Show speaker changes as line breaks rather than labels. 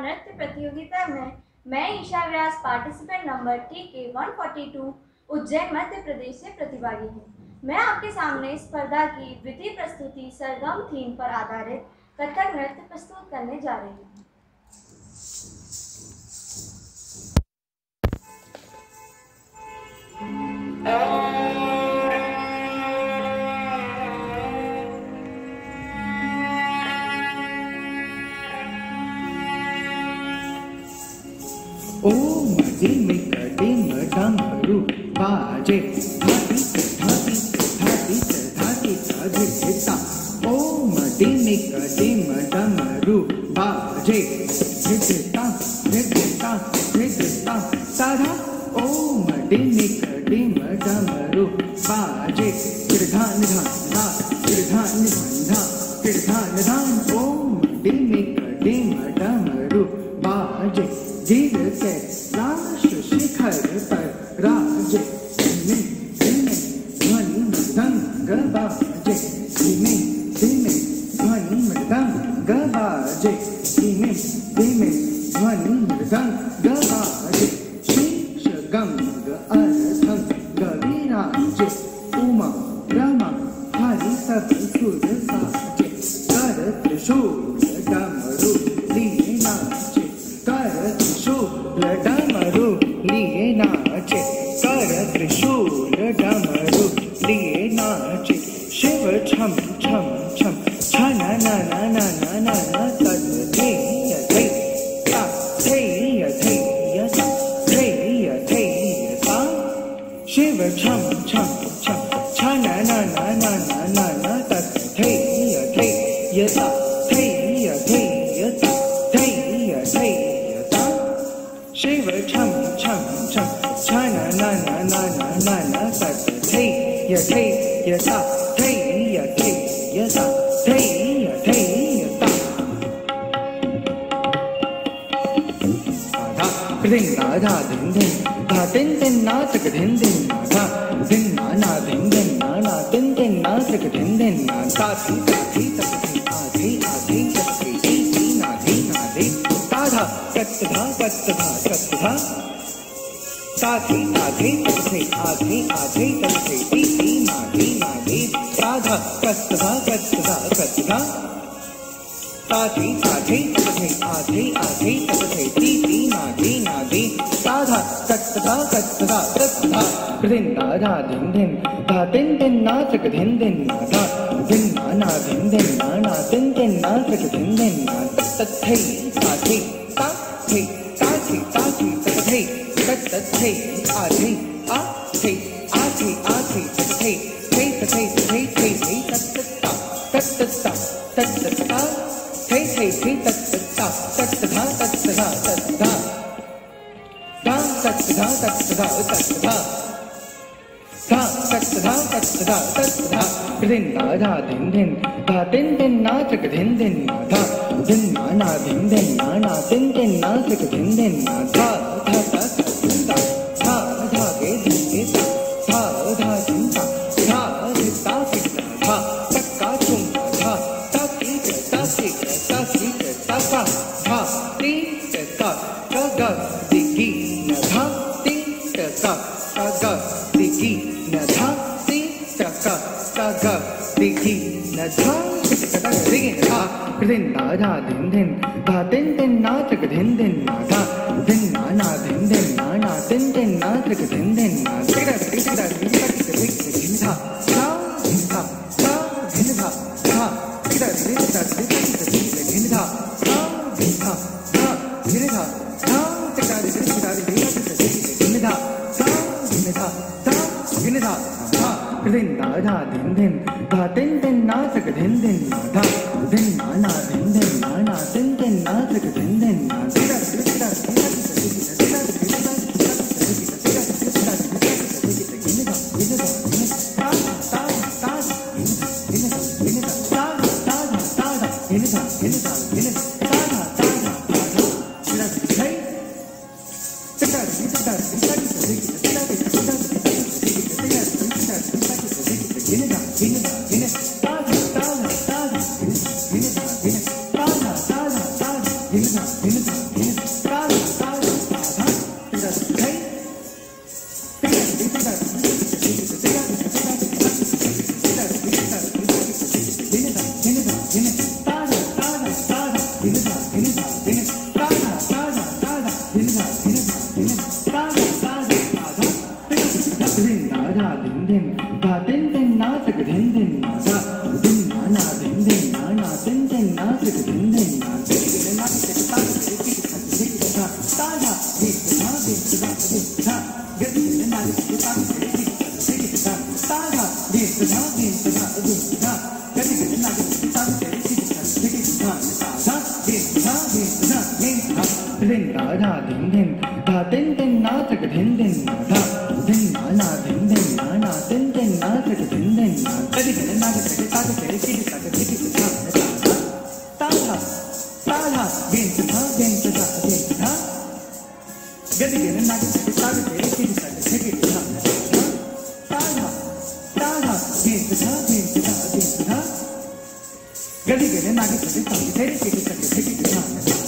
नृत्य प्रतियोगिता में मैं Isha Vyas participant number TK 142 Ujjain Madhya Pradesh से प्रतिभागी हूँ। मैं आपके सामने स्पर्धा की द्वितीय प्रस्तुति सरगम थीम पर आधारित कथक नृत्य प्रस्तुत करने जा रही हूँ।
ओम डिम डिम डमरू बाजे धाती धाती धाती धाती धाती धिता। ओम डिम डिम डमरू बाजे धिता धिता धिता साधा। ओम डिम डिम डमरू बाजे गिरधान धान धा गिरधान धान धा गिरधान धान। ओम डिम डिम डमरू बाजे जीव के राश शिखर पर राजे धीमे धीमे ध्वनि मृदंग बाजे धीमे धीमे ध्वनि मृदंग बाजे धीमे धीमे ध्वनि मृदंग बाजे। शीश गंग अर्थं गविराजे उमा रमा हरि सब सुर साजे। कर त्रिशूल डमरू लिए नाचे कर त्रिशूल डमरू लिए नाचे कर त्रिशूल डमरू लिए नाचे। शिव छम छम छम छन न न न न न न तद धेय धै ता धेय धेय ता धेय धेय ता। शिव छम छम छम छन न न न न न न तद धेय धेय ता धेय धेय ता धेय धेय ता। शिव छम छम छम छन न न न न न न तद धेय धेय ता धेय धेय ता धेय धेय ता। धा धा धिन धिन धा तिन तिन ना तक धिन धिन ना धा धिन ना ना धिन धिन ना ना तिन तिन ना तक धिन धिन ना धा धी धी तक धी आधी आधी तक धी धी ना धी ना धी ता धा कत धा कत धा कत धा ता धी आधी तक धी आधी आधी तक धी धी ना धी ना धी ता धा कत धा कत धा कत धा ता धी आधी तक धी आधी आधी तक धी धी ना धी ना धी ता धा कत धा कत धा कत धा। धिन धा धा धिन धिन धा तिन तिन ना तक धिन धिन ना धा धिन ना ना धिन धिन ना ना तिन तिन ना तक धिन धिन ना तत थे ता थे ता थे ता थे ता थे तक थे तत थे आ थे आ थे आ थे आ थे तक थे थे थे थे थे थे तत ता तत ता तत ता थे थे थे तत ता तत धा तत धा तत धा धा तत धा तत धा तत धा धा तत धा तत धा तत धा। धिन धा धा धिन धिन धा तिन तिन ना तक धिन धिन ना धा धिन ना ना धिन धिन ना ना तिन तिन ना तक धिन धिन ना धा धा धा धा धा धा गे धी गे धा धा धिन धा धा धिता धिता धा तक्का चुम धा ता की ता की ता की ता का धा ती ता का गा दिगी न धा ती ता का गा दिगी न धा ती ता का गा दिगी न धा ता दिगी न धा। धिन धा धा धिन धिन धा तिन तिन ना तक धिन धिन ना धा धिन ना ना धिन धिन ना ना तिन तिन ना तक धिन धिन ना धिन धा धिन धा धा धिन धा धा धिन धा धा धिन धा धिन धा धिन धा धा धिन धा धा धिन धा धा धिन धा धिन धा धा धिन धा धा। धिन धा धा धिन धिन धा तिन तिन ना तक धिन धिन ना धा धिन ना ना धिन धिन ना ना तिन तिन ना तक धिन धिन ना धिन धा धिन धा धिन धा धिन धा धिन धा धिन धा Gadi gadi nagi sadi sadi sadi sadi sadi sadi sadi